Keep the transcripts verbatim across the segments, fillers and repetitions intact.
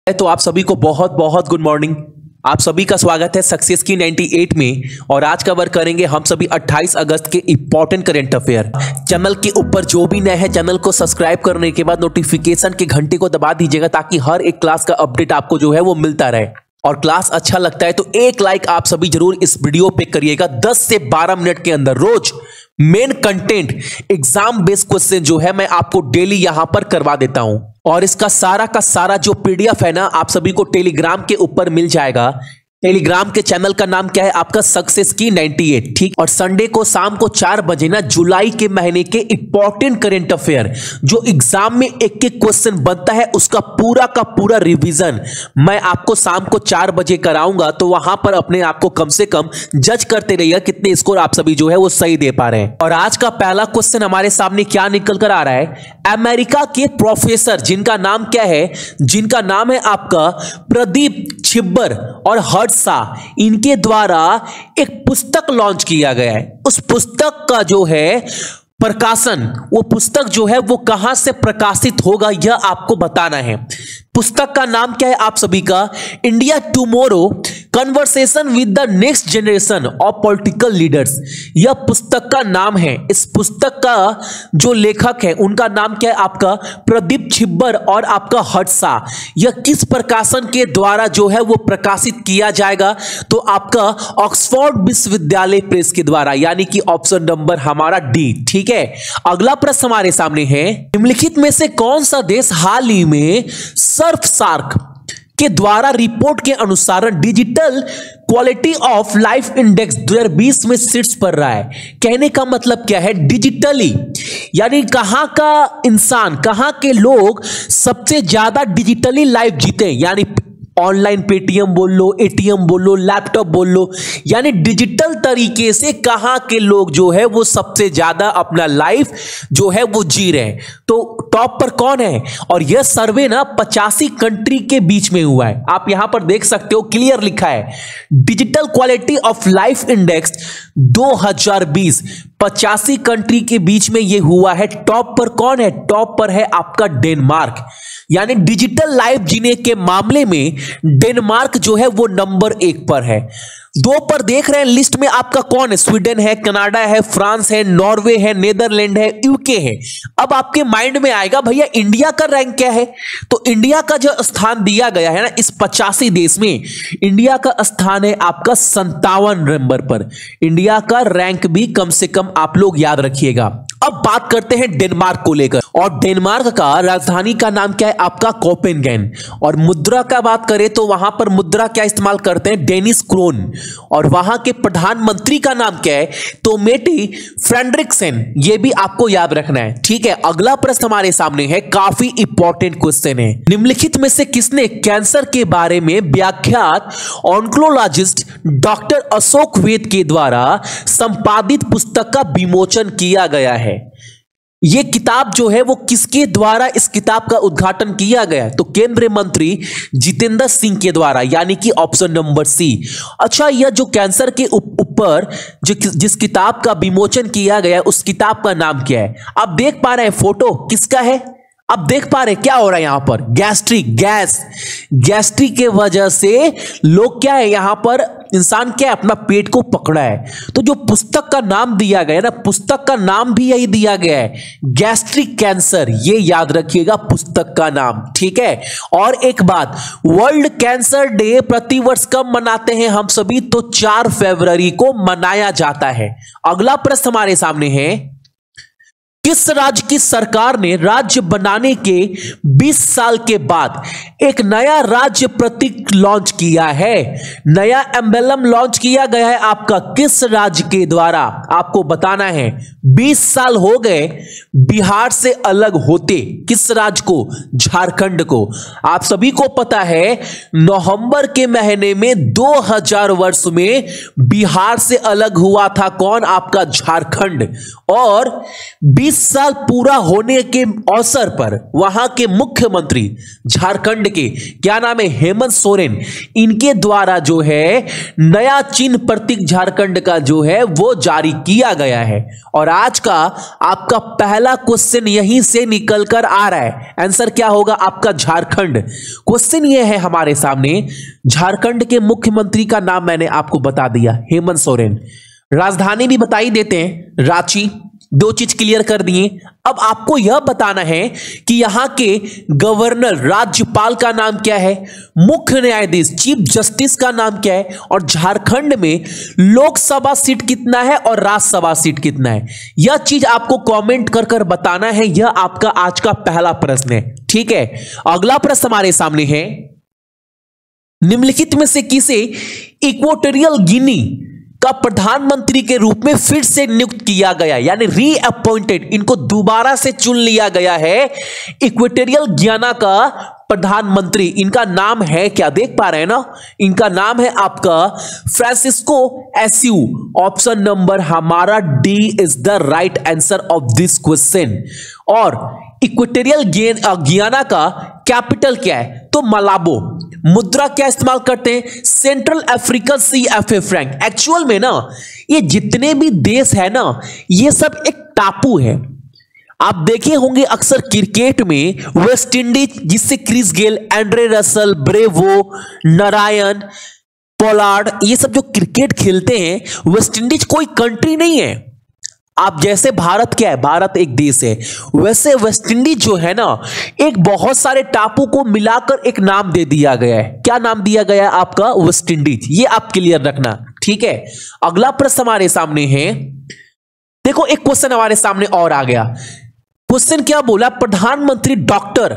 तो आप सभी को बहुत बहुत गुड मॉर्निंग। आप सभी का स्वागत है सक्सेस की अट्ठानवे में। और आज कवर करेंगे हम सभी अट्ठाईस अगस्त के इंपॉर्टेंट करंट अफेयर। चैनल के ऊपर जो भी नए हैं चैनल को सब्सक्राइब करने के बाद नोटिफिकेशन के घंटी को दबा दीजिएगा ताकि हर एक क्लास का अपडेट आपको जो है वो मिलता रहे। और क्लास अच्छा लगता है तो एक लाइक आप सभी जरूर इस वीडियो पे करिएगा। दस से बारह मिनट के अंदर रोज main content exam based question जो है मैं आपको डेली यहां पर करवा देता हूं। और इसका सारा का सारा जो पीडीएफ है ना आप सभी को टेलीग्राम के ऊपर मिल जाएगा। टेलीग्राम के चैनल का नाम क्या है आपका सक्सेस की अट्ठानवे, ठीक। और संडे को शाम को चार बजे ना जुलाई के महीने के इंपॉर्टेंट करंट अफेयर जो एग्जाम में एक एक क्वेश्चन बनता है उसका पूरा का पूरा रिवीजन मैं आपको शाम को चार बजे कराऊंगा। तो वहां पर अपने आप को कम से कम जज करते रहिएगा कितने स्कोर आप सभी जो है वो सही दे पा रहे हैं। और आज का पहला क्वेश्चन हमारे सामने क्या निकल कर आ रहा है, अमेरिका के प्रोफेसर जिनका नाम क्या है, जिनका नाम है आपका प्रदीप छिब्बर और हर्ष शाह, इनके द्वारा एक पुस्तक लॉन्च किया गया है। उस पुस्तक का जो है प्रकाशन, वो पुस्तक जो है वो कहां से प्रकाशित होगा यह आपको बताना है। पुस्तक का नाम क्या है आप सभी का, India tomorrow conversation with the next generation of political leaders, यह पुस्तक का नाम है। इस पुस्तक का जो लेखक है उनका नाम क्या है आपका प्रदीप छिब्बर और आपका हर्ष शाह। यह किस प्रकाशन के द्वारा जो है वो प्रकाशित किया जाएगा, तो आपका ऑक्सफोर्ड विश्वविद्यालय प्रेस के द्वारा, यानी कि ऑप्शन नंबर हमारा डी, ठीक है। अगला प्रश्न हमारे सामने है, निम्नलिखित में से कौन सा देश हाल ही में सर्फ सार्क के द्वारा रिपोर्ट के अनुसार digital quality of life index दो हज़ार बीस में शीर्ष पर रहा है। कहने का मतलब क्या है, डिजिटली यानी कहां का इंसान, कहां के लोग सबसे ज्यादा डिजिटली लाइफ जीते, यानी ऑनलाइन पेटीएम बोल लो, एटीएम बोल लो, लैपटॉप बोल लो, यानी डिजिटल तरीके से कहां के लोग जो है वो सबसे ज्यादा अपना लाइफ जो है वो जी रहे हैं। तो टॉप पर कौन है, और यह सर्वे ना पचासी कंट्री के बीच में हुआ है। आप यहां पर देख सकते हो क्लियर लिखा है digital quality of life index दो हज़ार बीस, पचासी कंट्री के बीच में यह हुआ है। टॉप पर कौन है, टॉप पर है आपका डेनमार्क, यानी डिजिटल लाइफ जीने के मामले में डेनमार्क जो है वो नंबर एक पर है। दो पर देख रहे हैं लिस्ट में आपका कौन है, स्वीडन है, कनाडा है, फ्रांस है, नॉर्वे है, नेदरलैंड है, यूके है। अब आपके माइंड में आएगा भैया इंडिया का रैंक क्या है, तो इंडिया का जो स्थान दिया गया है ना इस पचासी देश में, इंडिया का स्थान है आपका संतावन नंबर पर। इंडिया का रैंक भी कम से कम आप लोग याद रखिएगा। अब बात करते हैं डेनमार्क को लेकर, और डेनमार्क का राजधानी का नाम क्या है आपका कोपेनहेगन। और मुद्रा का बात करें तो वहां पर मुद्रा क्या इस्तेमाल करते हैं, डेनिश क्रोन। और वहां के प्रधानमंत्री का नाम क्या है, तो मेटी फ्रेडरिक्सन, ये भी आपको याद रखना है, ठीक है। अगला प्रश्न हमारे सामने है, काफी इंपॉर्टेंट क्वेश्चन है, निम्नलिखित में से किसने कैंसर के बारे में व्याख्यात ऑन्कोलॉजिस्ट डॉक्टर अशोक वेद के द्वारा संपादित पुस्तक का विमोचन किया गया है। यह किताब जो है वो किसके द्वारा इस किताब का उद्घाटन किया गया है, तो केंद्रीय मंत्री जितेंद्र सिंह के द्वारा, यानी कि ऑप्शन नंबर सी। अच्छा, यह जो कैंसर के ऊपर जो जिस किताब का विमोचन किया गया है उस किताब का नाम क्या है, आप देख पा रहे हैं फोटो किसका है, आप देख पा रहे क्या हो रहा है यहां पर, गैस्ट्रिक गैस गैस्ट्रिक के वजह से लोग क्या है यहां पर इंसान क्या है अपना पेट को पकड़ा है। तो जो पुस्तक का नाम दिया गया है ना, पुस्तक का नाम भी यही दिया गया है, गैस्ट्रिक कैंसर, ये याद रखिएगा पुस्तक का नाम, ठीक है। और एक बात, वर्ल्ड कैंसर डे प्रतिवर्ष कब मनाते हैं हम सभी, तो चार फरवरी को मनाया जाता है। अगला प्रश्न हमारे सामने है, किस राज्य की सरकार ने राज्य बनाने के बीस साल के बाद एक नया राज्य प्रतीक लॉन्च किया है, नया एम्बलम लॉन्च किया गया है आपका किस राज्य के द्वारा, आपको बताना है। बीस साल हो गए बिहार से अलग होते, किस राज्य को, झारखंड को। आप सभी को पता है नवंबर के महीने में दो हज़ार वर्ष में बिहार से अलग हुआ था कौन, आपका झारखंड। और बीस बीस साल पूरा होने के अवसर पर वहां के मुख्यमंत्री झारखंड के, क्या नाम है, हेमंत सोरेन, इनके द्वारा जो है नया चिन्ह प्रतीक झारखंड का जो है वो जारी किया गया है। और आज का आपका पहला क्वेश्चन यहीं से निकल कर आ रहा है। आंसर क्या होगा आपका? झारखंड। क्वेश्चन ये है हमारे सामने, झारखंड के मुख्यमंत्री का नाम मैंने आपको बता दिया, हेमंत सोरेन। राजधानी भी बता ही देते हैं, रांची। दो चीज क्लियर कर दिए। अब आपको यह बताना है कि यहां के गवर्नर, राज्यपाल का नाम क्या है, मुख्य न्यायाधीश, चीफ जस्टिस का नाम क्या है, और झारखंड में लोकसभा सीट कितना है और राज्यसभा सीट कितना है। यह चीज आपको कमेंट कर कर बताना है। यह आपका आज का पहला प्रश्न है, ठीक है। अगला प्रश्न हमारे सामने है, निम्नलिखित में से किसे इक्वेटोरियल गिनी का प्रधानमंत्री के रूप में फिर से नियुक्त किया गया, यानी रीअपॉइंटेड, इनको दोबारा से चुन लिया गया है इक्वेटोरियल गियाना का प्रधानमंत्री। इनका नाम है क्या, देख पा रहे हैं ना, इनका नाम है आपका फ्रांसिस्को एस्यू। ऑप्शन नंबर हमारा D is the right answer of this question. और इक्वेटोरियल गियाना का कैपिटल क्या है, तो मलाबो। मुद्रा क्या इस्तेमाल करते हैं, central African C F A franc. Actual में ना ये जितने भी देश है ना, ये सब एक टापू है। आप देखे होंगे अक्सर क्रिकेट में वेस्ट इंडीज, जिससे Chris Gayle, Andre Russell, Bravo, Narine, Pollard, ये सब जो क्रिकेट खेलते हैं, वेस्ट इंडीज कोई कंट्री नहीं है। आप जैसे भारत क्या है, भारत एक देश है, वैसे वेस्ट इंडीज जो है ना, एक बहुत सारे टापू को मिलाकर एक नाम दे दिया गया है। क्या नाम दिया गया है आपका? West Indies. ये आप क्लियर रखना, ठीक है। अगला प्रश्न हमारे सामने है, देखो एक क्वेश्चन हमारे सामने और आ गया। क्वेश्चन क्या बोला, प्रधानमंत्री डॉक्टर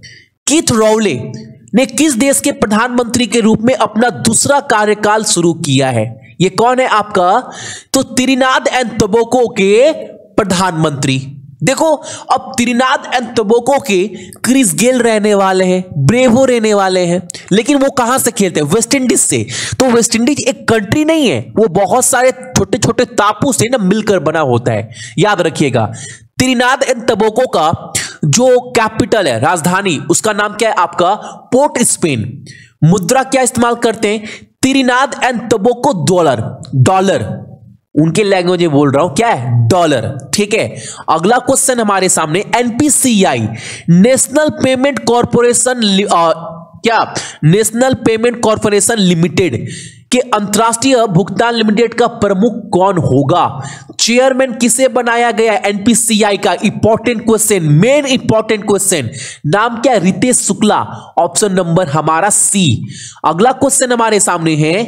कीथ रॉवले ने किस देश के प्रधानमंत्री के रूप में अपना दूसरा कार्यकाल शुरू किया है? ये कौन है आपका? तो त्रिनाद एंड टोबैगो के प्रधानमंत्री। देखो अब त्रिनाद एंड टोबैगो के क्रिस गेल रहने वाले हैं, ब्रेवो रहने वाले हैं, लेकिन वो कहां से खेलते हैं? वेस्ट इंडीज से। तो वेस्ट इंडीज एक कंट्री नहीं है, वो बहुत सारे छोटे छोटे टापू से ना मिलकर बना होता है, याद रखिएगा। त्रिनाद एंड टोबैगो का जो कैपिटल है, राजधानी, उसका नाम क्या है आपका? Port Spain. मुद्रा क्या इस्तेमाल करते हैं? Trinidad and Tobago dollar. Dollar उनके लैंग्वेज में बोल रहा हूं, क्या है? डॉलर, ठीक है। अगला क्वेश्चन हमारे सामने, एनपीसीआई, नेशनल पेमेंट कॉर्पोरेशन, क्या नेशनल पेमेंट कॉर्पोरेशन लिमिटेड के अंतरराष्ट्रीय भुगतान लिमिटेड का प्रमुख कौन होगा? चेयरमैन किसे बनाया गया एनपीसीआई का? Important question, main important question. नाम क्या? रितेश शुक्ला। ऑप्शन नंबर हमारा सी। अगला क्वेश्चन हमारे सामने है,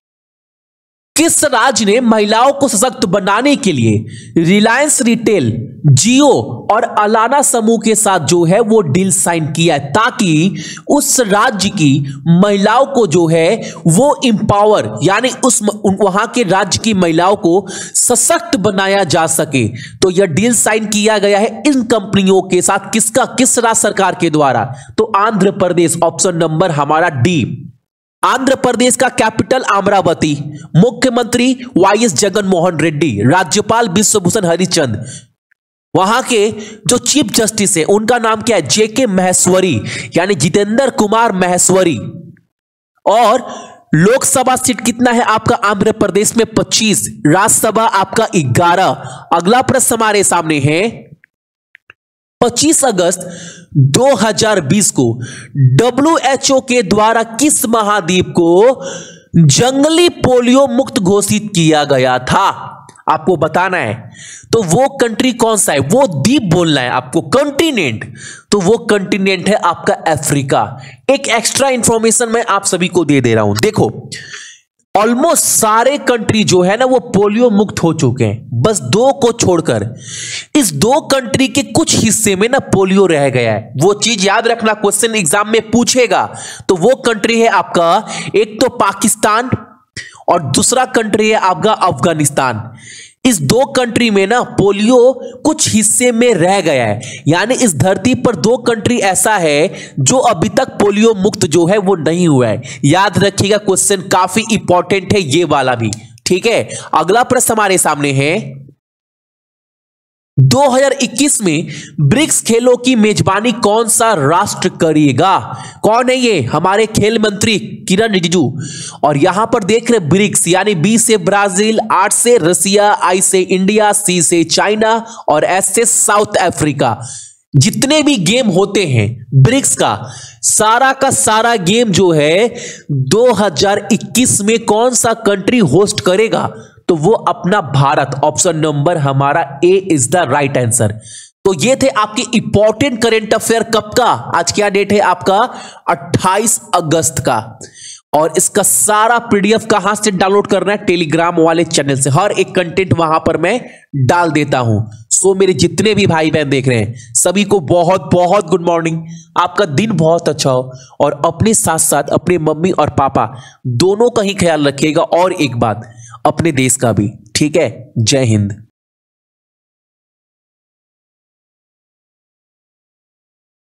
किस राज्य ने महिलाओं को सशक्त बनाने के लिए रिलायंस रिटेल, जियो और अलाना समूह के साथ जो है वो डील साइन किया है, ताकि उस राज्य की महिलाओं को जो है वो इंपावर, यानी उस वहां के राज्य की महिलाओं को सशक्त बनाया जा सके। तो यह डील साइन किया गया है इन कंपनियों के साथ, किसका? किस राज्य सरकार के द्वारा? तो आंध्र प्रदेश। ऑप्शन नंबर हमारा डी। आंध्र प्रदेश का कैपिटल अमरावती, मुख्यमंत्री वाई एस जगन मोहन रेड्डी, राज्यपाल विश्वभूषण हरिचंद, वहां के जो चीफ जस्टिस है उनका नाम क्या है? जे के महेश्वरी, यानी जितेंद्र कुमार महेश्वरी। और लोकसभा सीट कितना है आपका आंध्र प्रदेश में? पच्चीस। राज्यसभा आपका ग्यारह। अगला प्रश्न हमारे सामने है, पच्चीस अगस्त दो हज़ार बीस को डब्ल्यू एच ओ के द्वारा किस महाद्वीप को जंगली पोलियो मुक्त घोषित किया गया था? आपको बताना है। तो वो कंट्री कौन सा है? वो द्वीप बोलना है आपको, कंटिनेंट। तो वो कंटिनेंट है आपका अफ्रीका। एक एक्स्ट्रा इंफॉर्मेशन मैं आप सभी को दे दे रहा हूं, देखो ऑलमोस्ट सारे कंट्री जो है ना वो पोलियो मुक्त हो चुके हैं, बस दो को छोड़कर। इस दो कंट्री के कुछ हिस्से में ना पोलियो रह गया है, वो चीज याद रखना, क्वेश्चन एग्जाम में पूछेगा। तो वो कंट्री है आपका, एक तो पाकिस्तान और दूसरा कंट्री है आपका अफगानिस्तान। इस दो कंट्री में ना पोलियो कुछ हिस्से में रह गया है, यानी इस धरती पर दो कंट्री ऐसा है जो अभी तक पोलियो मुक्त जो है वो नहीं हुआ है। याद रखिएगा, क्वेश्चन काफी इंपॉर्टेंट है ये वाला भी, ठीक है। अगला प्रश्न हमारे सामने है, दो हज़ार इक्कीस में ब्रिक्स खेलों की मेजबानी कौन सा राष्ट्र करेगा? कौन है ये? हमारे खेल मंत्री किरण रिजिजू। और यहां पर देख रहे ब्रिक्स, यानी बी से ब्राजील, आर से रसिया, आई से इंडिया, सी से चाइना और एस से साउथ अफ्रीका। जितने भी गेम होते हैं ब्रिक्स का, सारा का सारा गेम जो है दो हज़ार इक्कीस में कौन सा कंट्री होस्ट करेगा? तो वो अपना भारत। ऑप्शन नंबर हमारा A is the right answer. तो ये थे आपके इंपॉर्टेंट करंट अफेयर। कब का? आज क्या डेट है आपका? अट्ठाईस अगस्त का। और इसका सारा पीडीएफ कहां से डाउनलोड करना है? टेलीग्राम वाले चैनल से। हर एक कंटेंट वहां पर मैं डाल देता हूं। सो मेरे जितने भी भाई बहन देख रहे हैं सभी को बहुत बहुत गुड मॉर्निंग। आपका दिन बहुत अच्छा हो और अपने साथ साथ अपने मम्मी और पापा दोनों का ही ख्याल रखिएगा। और एक बात, अपने देश का भी। ठीक है? जय हिंद।